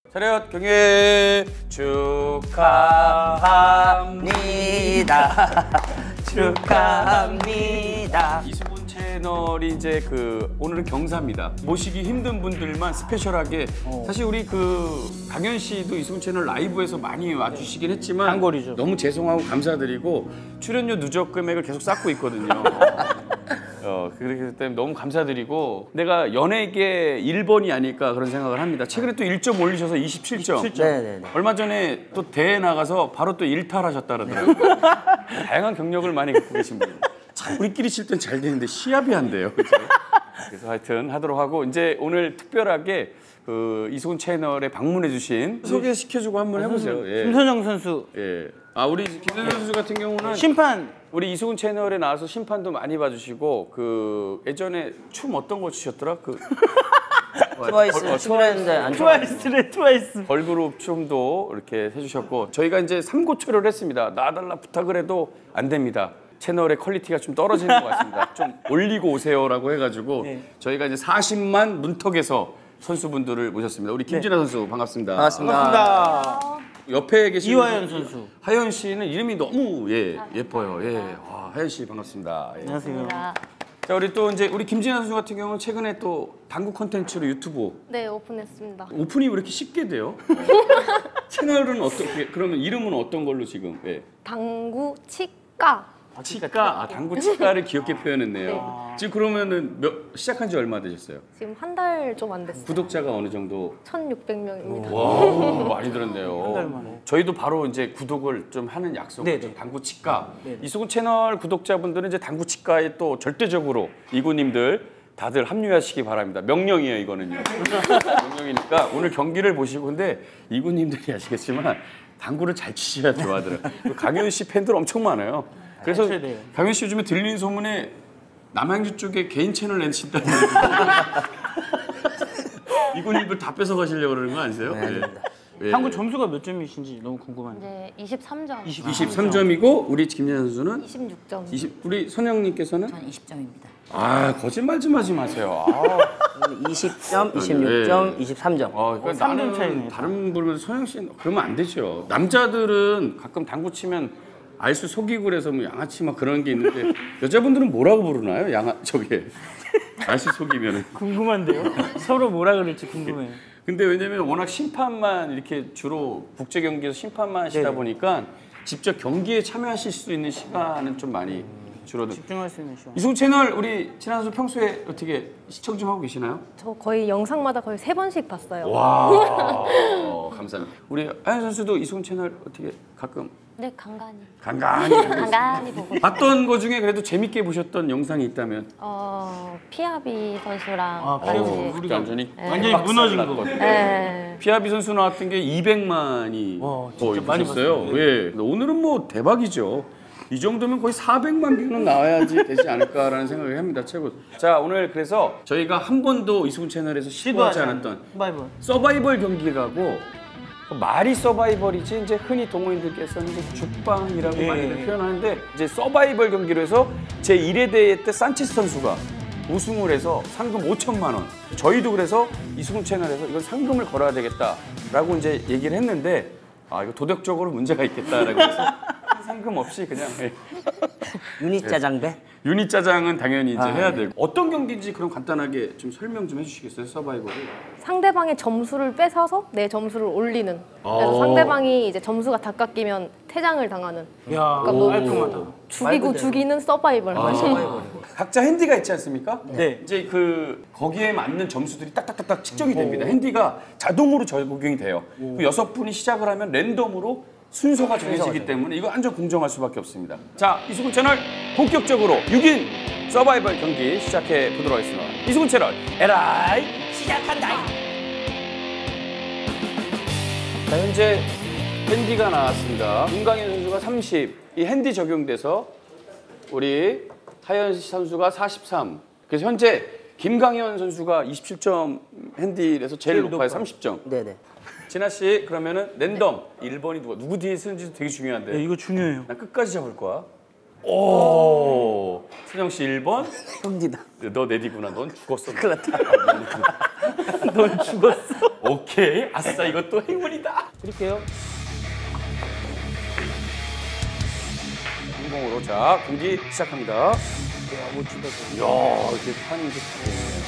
차렷 경례 축하합니다. 축하합니다. 이수근 채널이 이제 오늘은 경사입니다. 모시기 힘든 분들만 스페셜하게 사실 우리 강현 씨도 이수근 채널 라이브에서 많이 와주시긴 했지만 단골이죠. 너무 죄송하고 감사드리고 출연료 누적 금액을 계속 쌓고 있거든요. 그렇기 때문에 너무 감사드리고 내가 연예계 1번이 아닐까 그런 생각을 합니다. 최근에 또 1점 올리셔서 27점. 네네네. 얼마 전에 또 대회 나가서 바로 또 일탈하셨다 그러더라고요. 다양한 경력을 많이 갖고 계신 분. 참 우리끼리 칠 땐 잘 되는데 시합이 안 돼요. 그렇죠? 그래서 하여튼 하도록 하고 이제 오늘 특별하게 이수근 채널에 방문해 주신 소개시켜주고 한번 해보세요. 예. 김선영 선수. 예. 우리 김선영 선수 같은 경우는 심판. 우리 이수근 채널에 나와서 심판도 많이 봐주시고 예전에 춤 어떤 거 추셨더라? 트와이스 출연했는데 안 트와이스래 트와이스. 걸그룹 춤도 이렇게 해주셨고 저희가 이제 삼고초려를 했습니다. 놔달라 부탁을 해도 안 됩니다. 채널의 퀄리티가 좀 떨어지는 것 같습니다. 좀 올리고 오세요라고 해가지고 저희가 이제 40만 문턱에서 선수분들을 모셨습니다. 우리 김진아 선수 반갑습니다. 반갑습니다. 옆에 계신 이화연 선수. 하연 씨는 이름이 너무 예뻐요. 하연 씨 반갑습니다. 안녕하세요. 자 우리 또 이제 우리 김진아 선수 같은 경우는 최근에 또 당구 콘텐츠로 유튜브 오픈했습니다. 오픈이 왜 이렇게 쉽게 돼요? 채널은 어떻게 그러면 이름은 어떤 걸로 지금? 당구 치과. 치과 당구 치과를 귀엽게 표현했네요. 지금 그러면은 시작한 지 얼마 되셨어요? 지금 한 달 좀 안 됐어요. 구독자가 어느 정도? 1,600명입니다. 와 많이 들었네요. 한 달 만에. 저희도 바로 이제 구독을 좀 하는 약속을 좀 당구 치과. 이수근 채널 구독자분들은 이제 당구 치과에 또 절대적으로 이구님들 다들 합류하시기 바랍니다. 명령이에요 이거는요. 명령이니까 오늘 경기를 보시고 근데 이구님들이 아시겠지만 당구를 잘 치셔야 좋아하더라고요. 강현 씨 팬들 엄청 많아요. 그래서 강현 씨 요즘에 들리는 소문에 남양주 쪽에 개인 채널 내신다는 이군님들 다 뺏어 가시려고 그러는 거 아니세요? 네. 당구 점수가 몇 점이신지 너무 궁금한데. 23점. 23점이고 우리 김연아 선수는 26점. 우리 선영님께서는? 전 20점입니다. 거짓말 좀 하지 마세요. 20점, 26점, 23점. 그러니까 3점 차이네요. 다른 분은 선영 씨 그러면 안 되죠. 남자들은 가끔 당구 치면 알수 속이고 그래서 뭐 양아치 막 그런 게 있는데 여자분들은 뭐라고 부르나요? 알수 속이면은. 궁금한데요? 서로 뭐라 그럴지 궁금해요. 근데 왜냐면 워낙 심판만 이렇게 주로 국제 경기에서 심판만 하시다 보니까 직접 경기에 참여하실 수 있는 시간은 좀 많이 줄어든. 집중할 수 있는 시간. 이수근 채널 우리 진아 선수 평소에 어떻게 시청 좀 하고 계시나요? 저 거의 영상마다 거의 3번씩 봤어요. 와 감사합니다. 우리 하연 선수도 이수근 채널 어떻게 가끔? 네, 간간히. 간간히 보고. 봤던 거 중에 그래도 재밌게 보셨던 영상이 있다면? 피아비 선수랑 우리 완전히 무너진 거. 피아비 선수 나왔던 게 200만이 거의 많이 보셨어요. 오늘은 뭐 대박이죠. 이 정도면 거의 400만 뷰는 나와야지 되지 않을까라는 생각을 합니다. 최고. 자 오늘 그래서 저희가 한 번도 이수근 채널에서 시도하지 않았던 서바이벌 경기라고 말이 서바이벌이지 이제 흔히 동호인들께서는 이제 죽방이라고 많이들 표현하는데 이제 서바이벌 경기로 해서 제 1회 대회 때 산체스 선수가 우승을 해서 상금 5천만 원. 저희도 그래서 이수근 채널에서 이건 상금을 걸어야 되겠다라고 이제 얘기를 했는데 이거 도덕적으로 문제가 있겠다라고 해서 상금 없이 그냥 유니짜장배? 유니짜장은 당연히 이제 해야 되고 어떤 경기인지 그럼 간단하게 좀 설명 좀 해주시겠어요? 서바이벌을 상대방의 점수를 뺏어서 내 점수를 올리는. 그래서 상대방이 이제 점수가 다 깎이면 퇴장을 당하는. 그러니까 뭐 깔끔하다. 죽이고 죽이는 서바이벌. 각자 핸디가 있지 않습니까? 네. 이제 거기에 맞는 점수들이 딱딱딱딱 측정이 됩니다. 핸디가 자동으로 적용이 돼요. 그 6분이 시작을 하면 랜덤으로 순서가 정해지기 때문에 이거 완전 공정할 수밖에 없습니다. 자, 이수근 채널 본격적으로 6인 서바이벌 경기 시작해 보도록 하겠습니다. 이수근 채널 에라이 시작한다. 자, 현재 핸디가 나왔습니다. 김강현 선수가 30, 이 핸디 적용돼서 우리 하연 선수가 43. 그래서 현재 김강현 선수가 27점 핸디에서 제일 높아요. 30점. 네네. 진아 씨 그러면은 랜덤 1번이 누구 뒤에 쓰는지 되게 중요한데. 이거 중요해요. 나 끝까지 잡을 거야. 오, 순영 씨 1번. 형디다. 너 내디구나. 넌 죽었어. 큰일 났다. 넌 죽었어. 오케이. 아싸, 이것도 행운이다. 드릴게요. 성공으로. 자, 경기 시작합니다. 야, 멋지다. 이야, 이렇게 판이 이렇게 되네.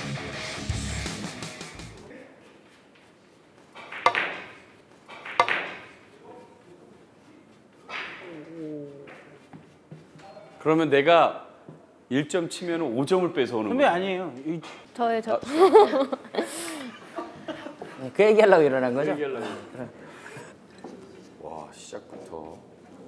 그러면 내가 1점 치면 5점을 뺏어오는 선배 거야. 아니에요. 저의 저 그 얘기하려고 일어난 거죠? 얘기하려고. 와, 시작부터.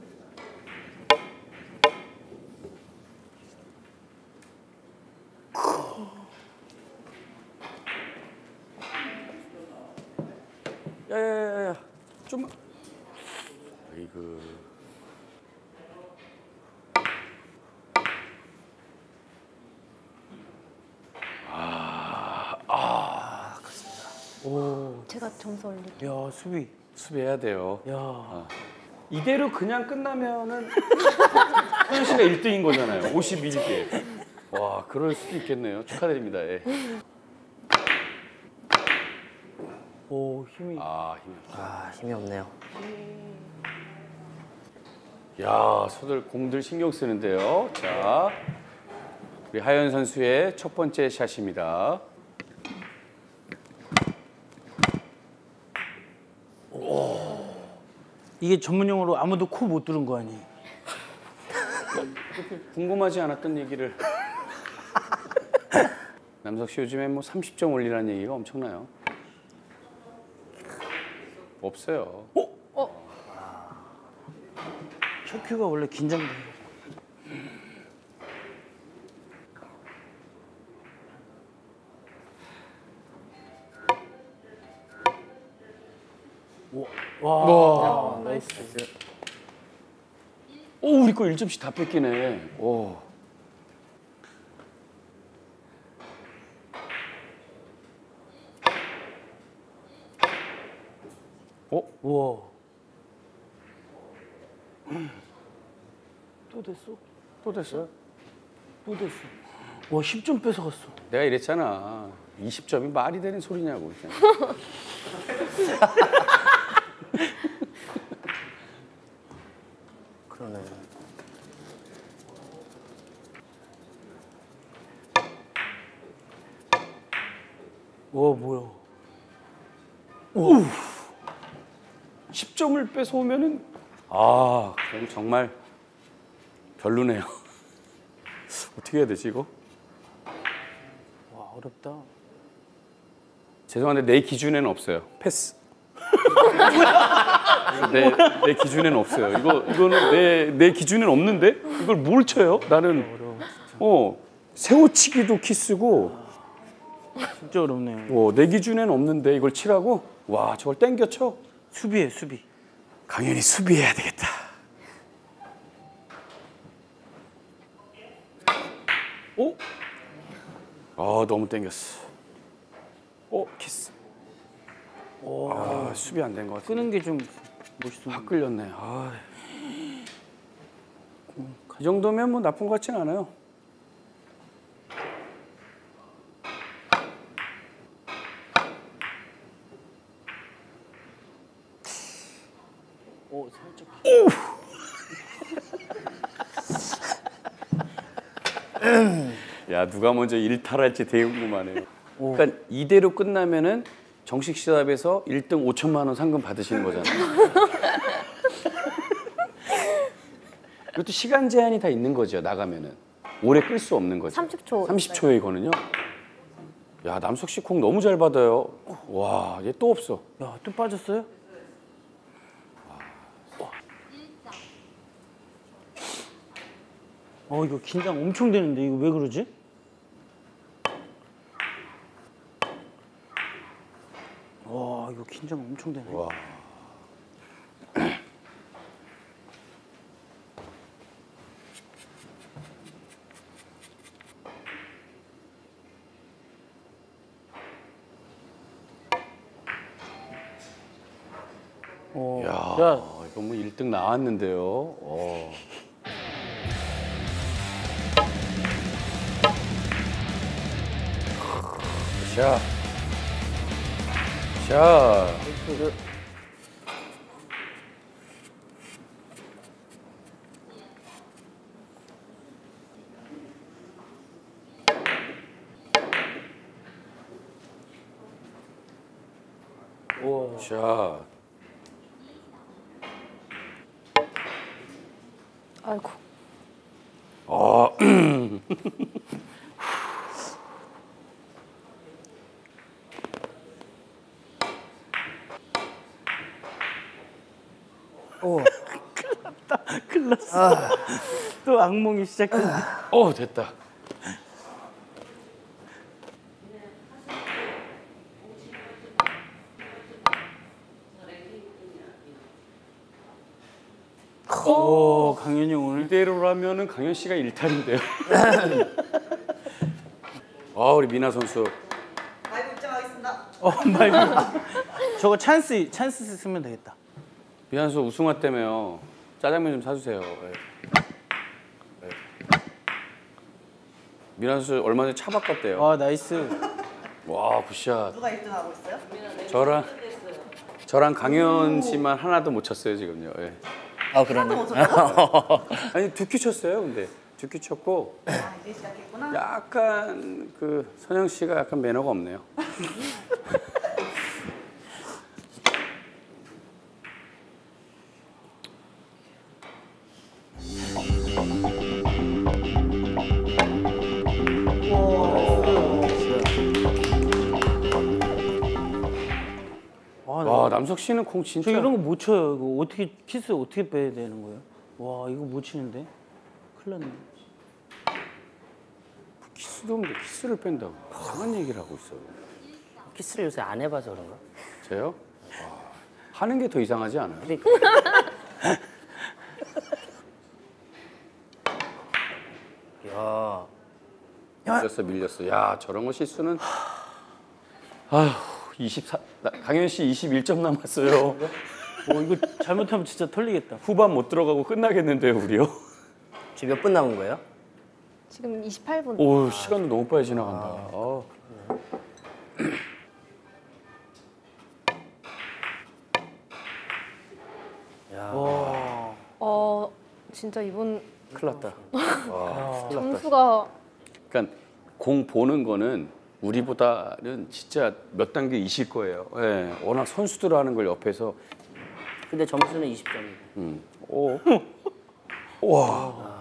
야야야야, 좀만. 아이고. 제가 점수 올릴게요. 야, 수비. 수비해야 돼요. 야. 이대로 그냥 끝나면은 소연 씨가 1등인 거잖아요. 51개. 와, 그럴 수도 있겠네요. 축하드립니다. 예. 오, 힘이. 힘이 없네요. 야, 소들 공들 신경 쓰는데요. 자, 우리 하연 선수의 첫 번째 샷입니다. 이게 전문용어로 아무도 코 못 뚫은 거 아니에요? 궁금하지 않았던 얘기를. 남석 씨 요즘에 뭐 30점 올리라는 얘기가 엄청나요. 없어요. 첫 큐가 원래 긴장돼. 와. 나이스. 오, 우리 거 1점씩 다 뺏기네. 오. 우와. 또 됐어? 또 됐어요? 또 됐어. 와, 10점 뺏어갔어. 내가 이랬잖아. 20점이 말이 되는 소리냐고. 그러네. 와, 뭐야. 10점을 뺏어오면은 그럼 정말 별로네요. 어떻게 해야 되지 이거? 와, 어렵다. 죄송한데 내 기준에는 없어요. 패스. 내 기준에는 없어요. 이거는 내 기준에는 없는데 이걸 뭘 쳐요? 나는 세워치기도 키스고 진짜 어렵네요. 내 기준에는 없는데 이걸 치라고? 와, 저걸 땡겨 쳐? 수비해, 수비. 강연히 수비해야 되겠다. 너무 땡겼어. 키스. 수비 안 된 것 같아. 끄는 게 좀 멋있어. 확 끌렸네. 이 정도면 뭐 나쁜 것 같진 않아요. 살짝. 야, 누가 먼저 일탈할지 되게 궁금하네요. 그러니까 이대로 끝나면은 정식 시합에서 1등 5천만 원 상금 받으시는 거잖아요. 이것도 시간 제한이 다 있는 거죠. 나가면은 오래 끌 수 없는 거죠. 30초. 30초에 이거는요. 야, 남석 씨 공 너무 잘 받아요. 와, 얘 또 없어. 야, 또 빠졌어요? 이거 긴장 엄청 되는데 이거 왜 그러지? 와, 이거 긴장 엄청 되네. 와. 야, 이거 뭐 1등 나왔는데요. 자, 자. 자. 아이고. 아. 오. 큰일 났어. 또 악몽이 시작됐네. 됐다. 오, 강현이 오늘. 이대로라면은 강현 씨가 일탈인데요. 우리 미나 선수. 라이브 입장하겠습니다. 말고. 저거 찬스 쓰면 되겠다. 미나 선수 우승화 때문에요. 짜장면 좀 사주세요. 네. 네. 미나 선수 얼마 전에 차 바꿨대요. 아, 나이스. 와, 굿샷. 누가 1등 하고 있어요? 저랑 강현 씨만 하나도 못 쳤어요 지금요. 예. 그러네. 아니 2큐 쳤어요. 근데 2큐 쳤고 이제 시작했구나. 약간 그 선영 씨가 약간 매너가 없네요. 와, 남석 씨는 공 진짜. 저 이런 거 못 쳐요. 이거 어떻게 키스 어떻게 빼야 되는 거예요? 와, 이거 못 치는데. 큰일 났네. 키스도 없는데 키스를 뺀다고. 이상한 얘기를 하고 있어. 키스를 요새 안 해봐서 그런가? 저요? 하는 게 더 이상하지 않아요? 야. 밀렸어. 야, 저런 거 실수는. 아휴, 24. 강현 씨 21점 남았어요. 이거 잘못하면 진짜 털리겠다. 후반 못 들어가고 끝나겠는데요, 우리요? 지금 몇 분 남은 거예요? 지금 28분. 오, 시간도 너무 빨리 지나간다. 진짜 이번 큰일 났다. 점수가 그러니까 공 보는 거는 우리보다는 진짜 몇 단계 이실 거예요. 예, 워낙 선수들 하는 걸 옆에서. 근데 점수는 20점이고. 오. 와.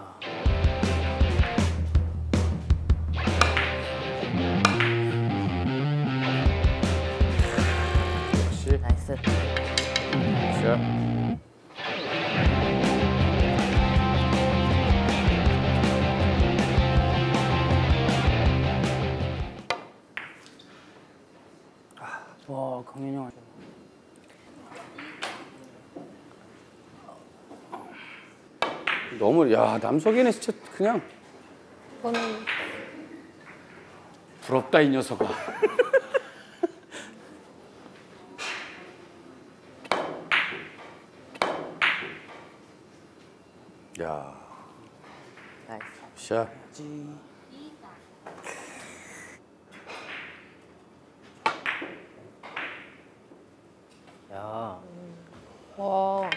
역시. 나이스. 자. 와, 강현이 형. 너무 남석이는 진짜 그냥 이거는 부럽다 이 녀석아. 야. 나이스. 샷. 야. 와.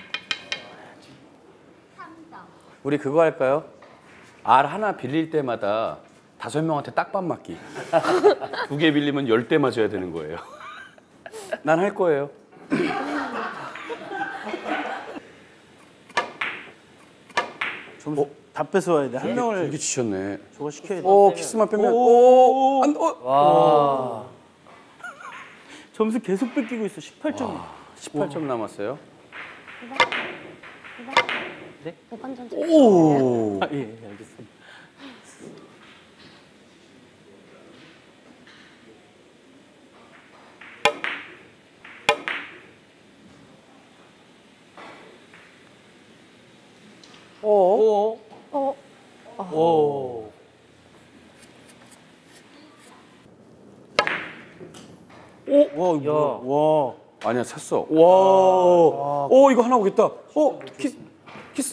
우리 그거 할까요? 알 하나 빌릴 때마다 5명한테 딱밥 맞기. 2개 빌리면 10대 맞아야 되는 거예요. 난 할 거예요. 점수 다 뺏어와야 돼. 한 명을 이게 치셨네. 저거 시켜야 돼. 키스만 빼면 와. 점수 계속 뺏기고 있어. 18점. 18점 남았어요. 네? 반전. 오. 아, 예, 알겠습니다. 오. 오. 와, 이거 와. 아니야, 샀어. 와. 이거 하나 오겠다. 키스.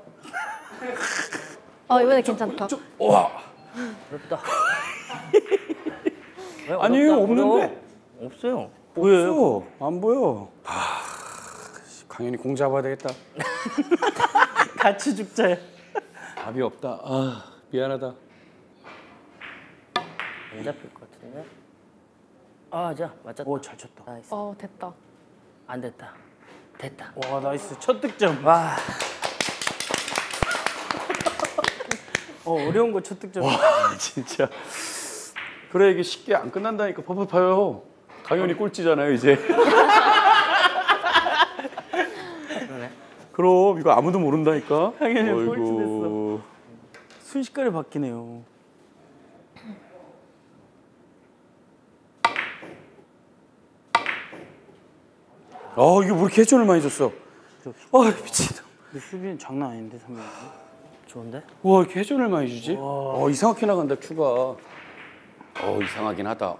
이번에 괜찮다. 와. 어렵다. 왜 아니에요, 어렵다? 없는데. 어려워. 없어요. 보여요? 안 보여. 아, 강현이 공 잡아야 되겠다. 같이 죽자요. 답이 없다. 아, 미안하다. 안 잡힐 것 같은데. 아, 자 맞췄다. 오, 잘 쳤다. 나이스. 됐다. 안 됐다. 됐다. 와, 나이스. 첫 득점. 와. 어려운 거 첫 득점. 와, 진짜. 그래, 이게 쉽게 안 끝난다니까. 퍼퍼파요. 강현이 꼴찌잖아요, 이제. 그러네. 그럼 이거 아무도 모른다니까. 강현이 어이구. 꼴찌 됐어. 순식간에 바뀌네요. 이거 왜 이렇게 회전을 많이 줬어? 미친다. 근데 수비는 장난 아닌데, 3명. 좋은데? 와, 이렇게 회전을 많이 주지? 이상하게 나간다, 큐가. 이상하긴 하다.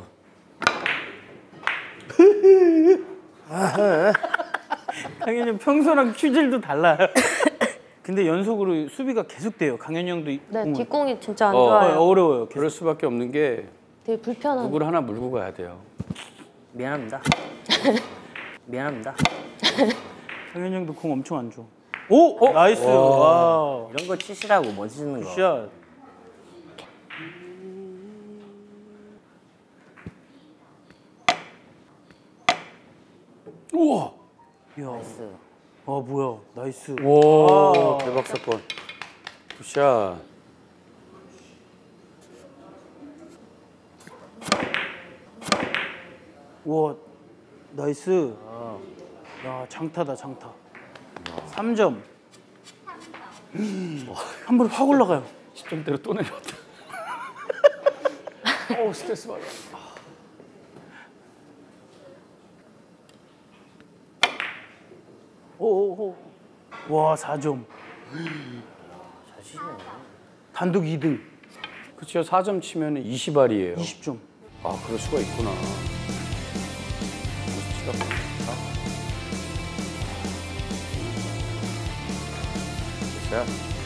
강현이 형 평소랑 큐질도 달라요. 근데 연속으로 수비가 계속 돼요. 강현이 형도 네, 뒷공이 진짜 안 어. 좋아요. 어려워요. 계속. 그럴 수밖에 없는 게 되게 불편한. 누구를 하나 물고 가야 돼요. 미안합니다. 미안합니다. 강현이 형도 공 엄청 안 줘. 오! 나이스. 와. 이런 거 치시라고 못 치는 거. 샷. 우와! 이야. 나이스. 뭐야. 나이스. 와, 대박 사건. 굿샷. 와. 나이스. 야, 장타다, 장타. 3점. 한 번에 확 올라가요. 10점대로 또 내려왔다. 스트레스 받아. 오오오. 와, 4점. 잘 치시네. 단독 2등. 그쵸, 4점 치면 20알이에요. 20점. 그럴 수가 있구나. 57가 자,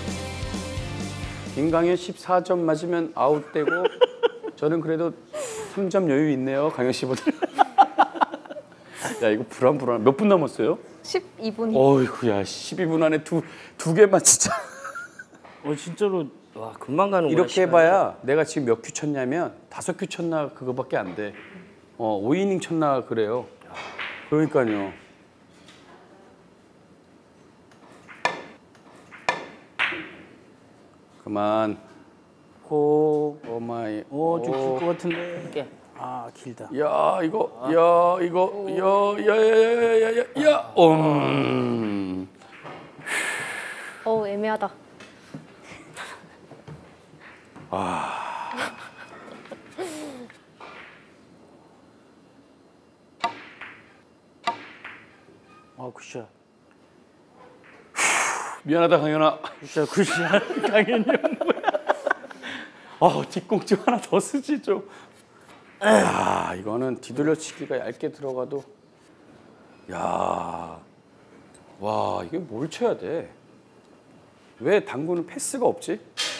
김강현 14점 맞으면 아웃되고 저는 그래도 3점 여유 있네요, 강현 씨보다. 야, 이거 불안. 몇 분 남았어요? 12분이. 어이구, 야, 12분 안에 두 개만 진짜. 진짜로 와 금방 가는구나. 이렇게 시간이. 해봐야 내가 지금 몇 큐 쳤냐면 5큐 쳤나 그거밖에 안 돼. 5이닝 쳤나 그래요. 그러니까요. 그만. 오마이. 좀길것 같은데. 할게. 길다. 야, 이거. 야. 애매하다. 굿샷. 미안하다, 강현아. 굿샷. 강현이 형 뭐야? 뒷공좀 하나 더 쓰지 좀. 야, 이거는 뒤돌려치기가 얇게 들어가도. 야, 와, 이게 뭘 쳐야 돼? 왜 당구는 패스가 없지?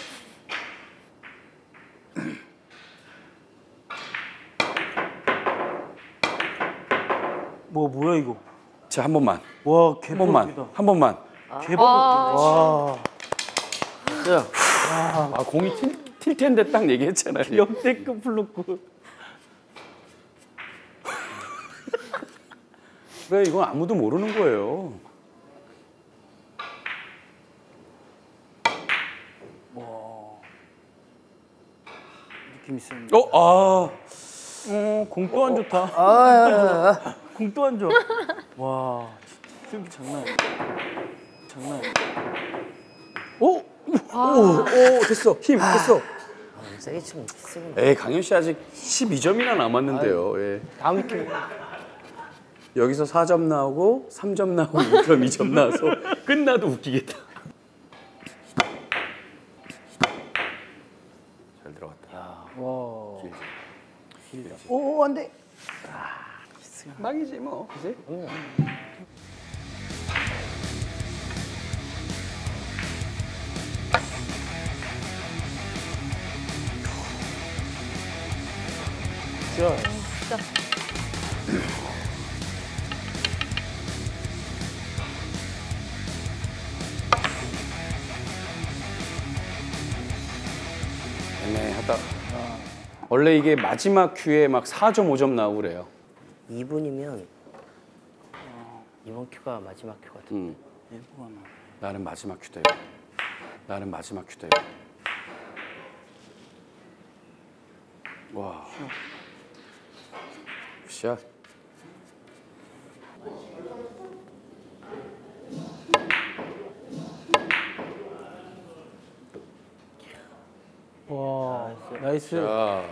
뭐야 이거? 자, 한 번만. 와, 한 개발이다. 번만. 한 번만. 개발. 와. 공이 튈 텐데 딱 얘기했잖아요. 역대급 플로크. 그래, 이건 아무도 모르는 거예요. 느낌 있었는데. 공도 안 좋다. 공도 안 좋아. 와, 수비 장난 아니야. 장난 아니야. 오, 됐어. 힘 됐어. 세게 치면 쓰고. 에이, 강현 씨 아직 12점이나 남았는데요. 예. 다음 큐. 여기서 4점 나오고 3점 나오고 6점, 2점 나와서 끝나도 웃기겠다. 잘 들어갔다. 와. 길지. 오, 안 돼. 망이지 뭐. 그지? 굿샷. 진짜. 애매하다. 원래 이게 마지막 큐에 막 4.5점 나오고 그래요. 2분이면 이번 큐가 마지막 큐 같은데. 나는 마지막 큐다. 나는 마지막 큐다. 와. 샷. 와, 나이스. 자.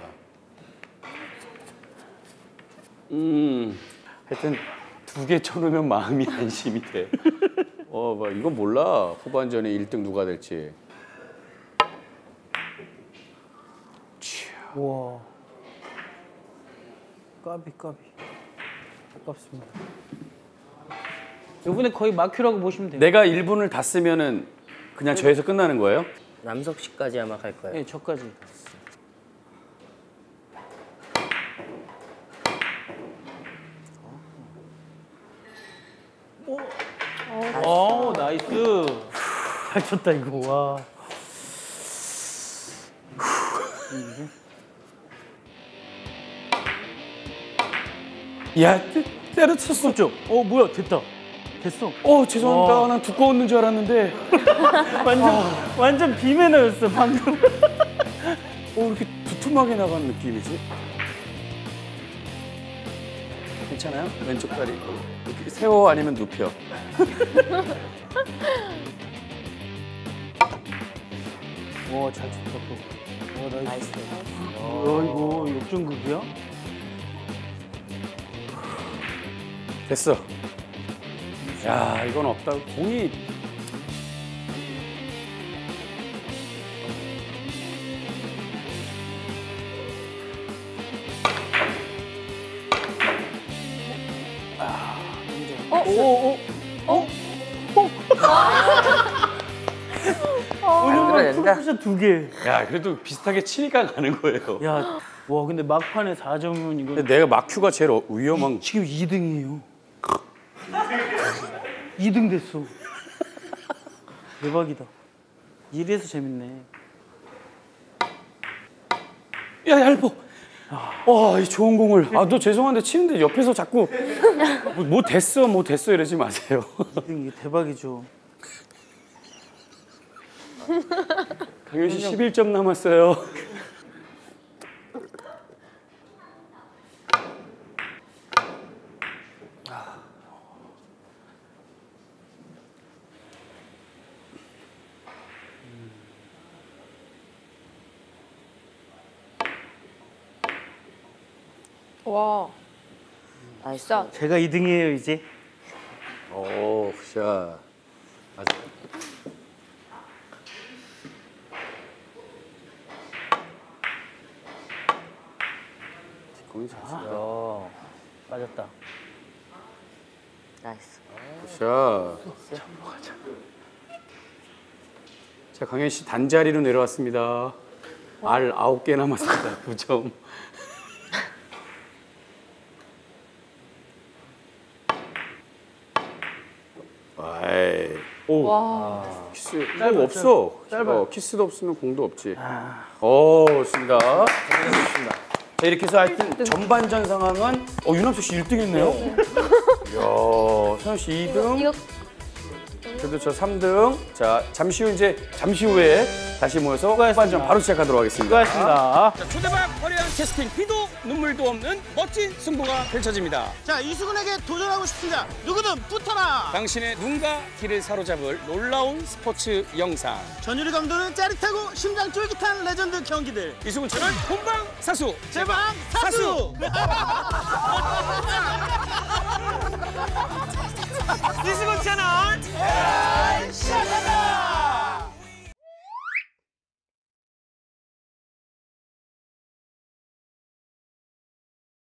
하여튼 2개 쳐놓으면 마음이 안심이 돼. 뭐 이건 몰라. 후반전에 1등 누가 될지. 와. 까비. 아깝습니다. 이번에 거의 마큐라고 보시면 돼요. 내가 1분을 다 쓰면은 그냥 저에서 끝나는 거예요? 남석 씨까지 아마 갈 거예요. 네, 저까지. 오, 나이스. 잘 쳤다 이거. 와. 야, 때려쳤어. 좀. 뭐야, 됐다. 됐어. 죄송합니다. 와. 난 두꺼웠는 줄 알았는데. 완전 비매너였어 방금. 이렇게 두툼하게 나가는 느낌이지? 괜찮아요? 왼쪽 다리. 이렇게 세워 아니면 눕혀. 와, 잘 쳤다. 와, 나이스. 나이스. 이거 역전극이야? 됐어. 야, 이건 없다. 공이 오늘 된다. 프로포션 2개. 야, 그래도 비슷하게 치니까 가는 거예요. 야, 와 근데 막판에 4점이면 이거 근데 내가 마큐가 제일 위험한. 지금 2등이에요. 2등 됐어. 대박이다. 이래서 재밌네. 야, 얇어. 이 좋은 공을. 너 죄송한데 치는데 옆에서 자꾸 뭐 됐어 이러지 마세요. 2등 이게 대박이죠. 강현 씨 11점 남았어요. 와, 나이스. 진짜 제가 2등이에요 이제. 오, 굿샷. 아주. 공이 잘 써. 빠졌다. 나이스. 굿샷. 자, 강현 씨 단자리로 내려왔습니다. 알 9개 남았습니다. 9점. 와이. 오. 와. 키스 공 없어. 키스도 없으면 공도 없지. 좋습니다. 자, 이렇게 해서 하여튼 전반전 상황은 유남석 씨 1등 했네요. 이야, 서현 씨 2등. 이거 그래도 저 3등. 자, 잠시 후에 다시 모여서 후반전 바로 시작하도록 하겠습니다. 수고하셨습니다. 자, 초대박 화려한 캐스팅, 피도 눈물도 없는 멋진 승부가 펼쳐집니다. 자, 이수근에게 도전하고 싶습니다. 누구든 붙어라. 당신의 눈과 귀를 사로잡을 놀라운 스포츠 영상. 전유리 감독은 짜릿하고 심장 쫄깃한 레전드 경기들. 이수근 채널 본방 사수. 제방 사수. 이수근 채널